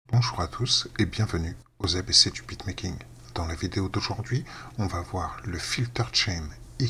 Bonjour à tous et bienvenue aux ABC du beatmaking. Dans la vidéo d'aujourd'hui, on va voir le Filter Chain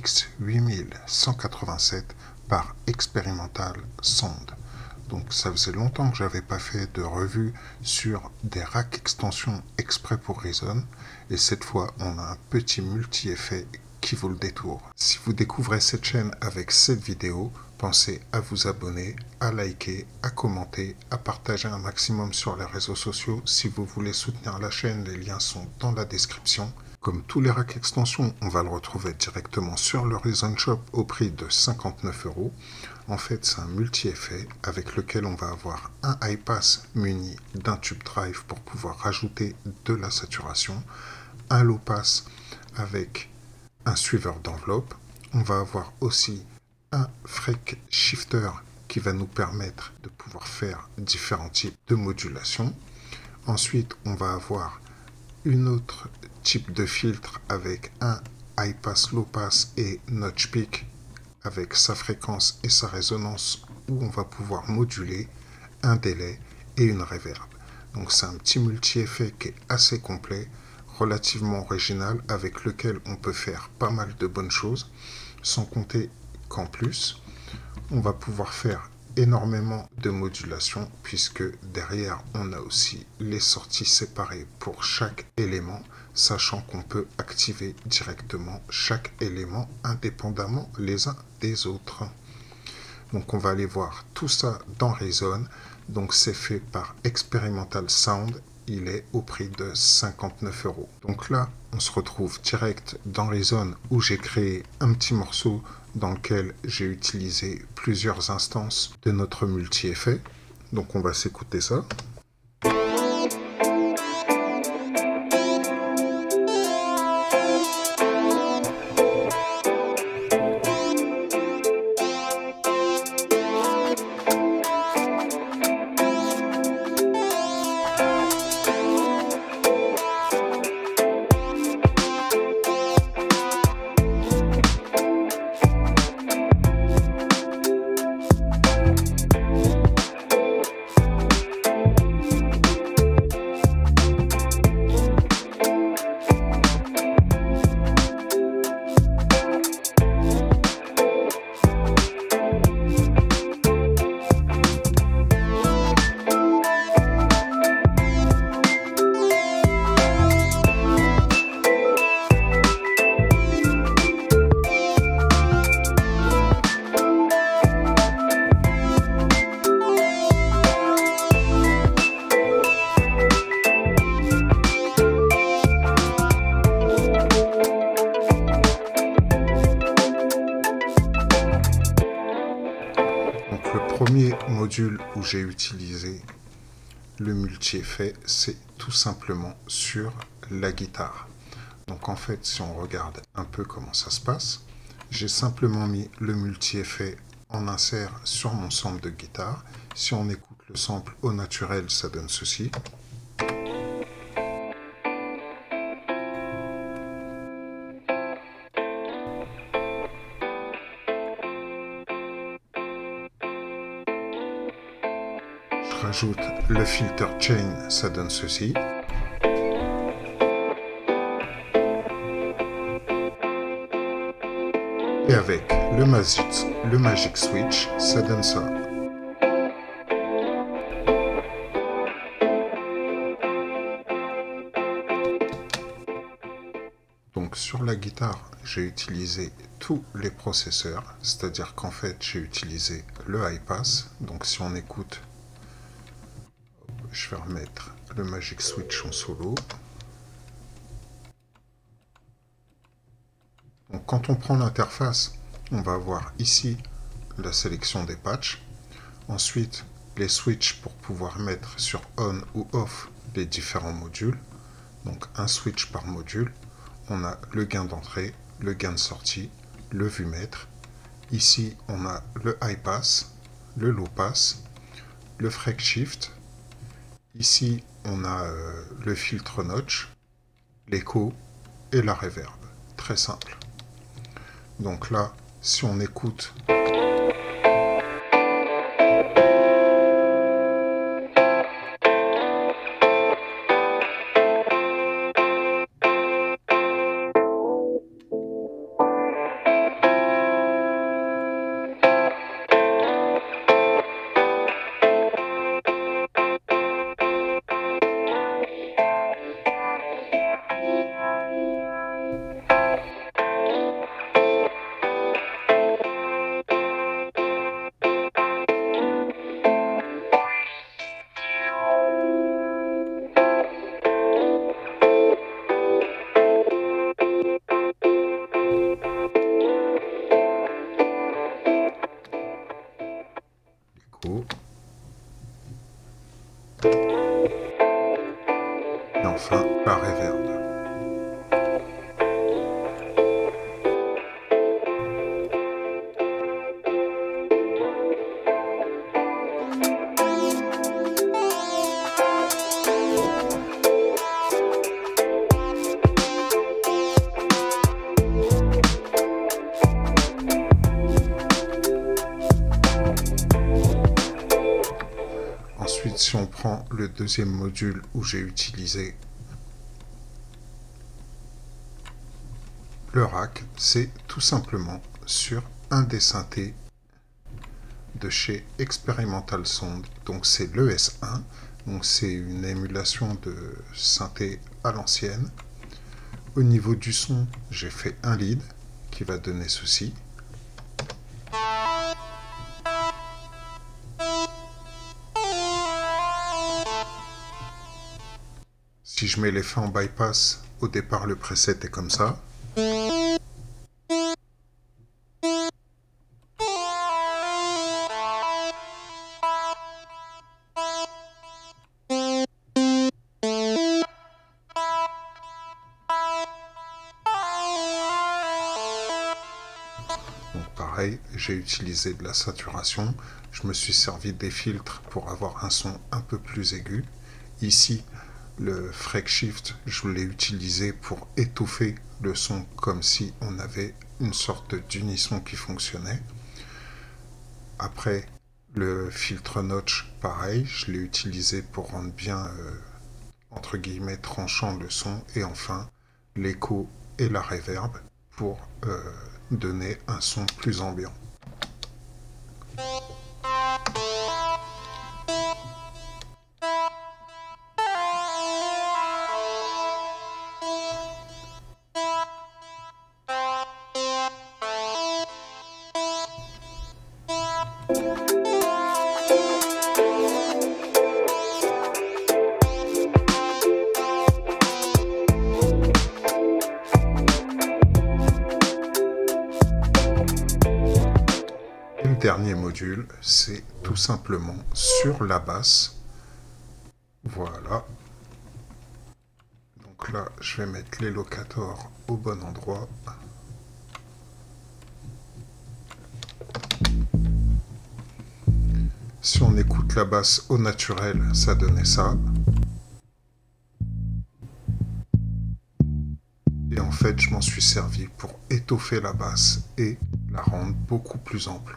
X8187 par Experimental Sound. Donc ça faisait longtemps que j'avais pas fait de revue sur des racks extensions exprès pour Reason, et cette fois on a un petit multi-effet qui vaut le détour. Si vous découvrez cette chaîne avec cette vidéo, pensez à vous abonner, à liker, à commenter, à partager un maximum sur les réseaux sociaux. Si vous voulez soutenir la chaîne, les liens sont dans la description. Comme tous les racks extensions, on va le retrouver directement sur le Reason Shop au prix de 59 €. En fait, c'est un multi-effet avec lequel on va avoir un high pass muni d'un tube drive pour pouvoir rajouter de la saturation, un low pass avec un suiveur d'enveloppe. On va avoir aussi un freq shifter qui va nous permettre de pouvoir faire différents types de modulation. Ensuite, on va avoir une autre type de filtre avec un high pass, low pass et notch peak avec sa fréquence et sa résonance, où on va pouvoir moduler un délai et une reverb. Donc c'est un petit multi-effet qui est assez complet, relativement original, avec lequel on peut faire pas mal de bonnes choses, sans compter qu'en plus on va pouvoir faire énormément de modulation, puisque derrière on a aussi les sorties séparées pour chaque élément, sachant qu'on peut activer directement chaque élément indépendamment les uns des autres. Donc on va aller voir tout ça dans Reason. Donc c'est fait par Experimental Sound. Il est au prix de 59 €. Donc là, on se retrouve direct dans Reason, où j'ai créé un petit morceau dans lequel j'ai utilisé plusieurs instances de notre multi-effet. Donc on va s'écouter ça. Le premier module où j'ai utilisé le multi-effet, c'est tout simplement sur la guitare. Donc en fait, si on regarde un peu comment ça se passe, j'ai simplement mis le multi-effet en insert sur mon sample de guitare. Si on écoute le sample au naturel, ça donne ceci. Je rajoute le filter chain, ça donne ceci. Et avec le Magic Switch, ça donne ça. Donc sur la guitare, j'ai utilisé tous les processeurs, c'est-à-dire qu'en fait j'ai utilisé le high pass. Donc si on écoute, je vais remettre le Magic Switch en solo. Donc quand on prend l'interface, on va avoir ici la sélection des patchs. Ensuite, les switches pour pouvoir mettre sur on ou off les différents modules. Donc un switch par module. On a le gain d'entrée, le gain de sortie, le vumètre. Ici, on a le high pass, le low pass, le freq shift. Ici, on a le filtre notch, l'écho et la reverb. Très simple. Donc là, si on écoute, enfin la reverb. Ensuite, si on prend le deuxième module où j'ai utilisé le rack, c'est tout simplement sur un des synthés de chez Experimental Sound. Donc c'est l'ES1, donc c'est une émulation de synthé à l'ancienne. Au niveau du son, j'ai fait un lead qui va donner ceci. Si je mets l'effet en bypass, au départ le preset est comme ça. Donc pareil, j'ai utilisé de la saturation, je me suis servi des filtres pour avoir un son un peu plus aigu. Ici, le Freq Shift, je l'ai utilisé pour étouffer le son comme si on avait une sorte d'unisson qui fonctionnait. Après, le filtre Notch, pareil, je l'ai utilisé pour rendre bien, entre guillemets, tranchant le son. Et enfin, l'écho et la reverb pour donner un son plus ambiant. Le dernier module, c'est tout simplement sur la basse. Voilà. Donc là, je vais mettre les locators au bon endroit. Si on écoute la basse au naturel, ça donnait ça. Et en fait, je m'en suis servi pour étoffer la basse et la rendre beaucoup plus ample.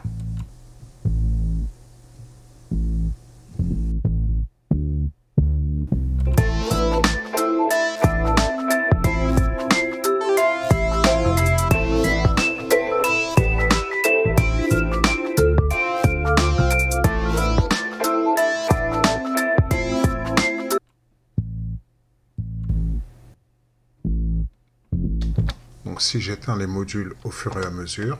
Donc si j'éteins les modules au fur et à mesure,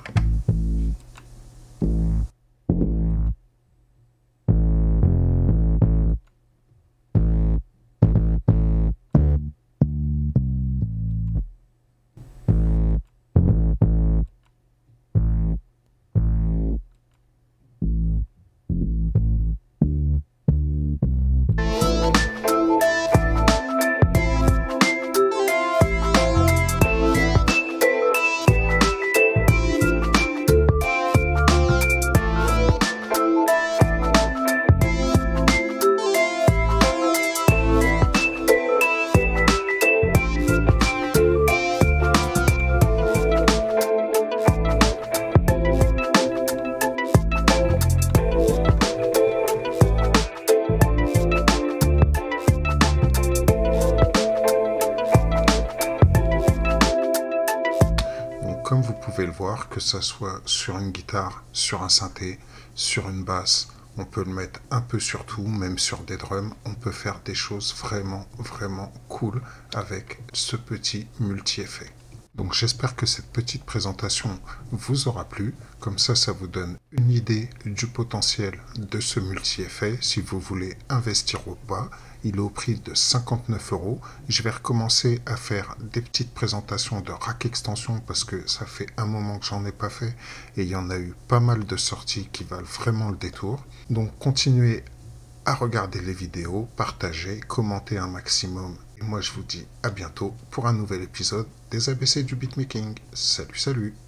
comme vous pouvez le voir, que ça soit sur une guitare, sur un synthé, sur une basse, on peut le mettre un peu sur tout, même sur des drums, on peut faire des choses vraiment cool avec ce petit multi-effet. Donc j'espère que cette petite présentation vous aura plu, comme ça vous donne une idée du potentiel de ce multi-effet. Si vous voulez investir ou pas, il est au prix de 59 €. Je vais recommencer à faire des petites présentations de rack extension parce que ça fait un moment que j'en ai pas fait et il y en a eu pas mal de sorties qui valent vraiment le détour. Donc continuez à regarder les vidéos, partager, commenter un maximum et moi je vous dis à bientôt pour un nouvel épisode des ABC du beatmaking. Salut, salut!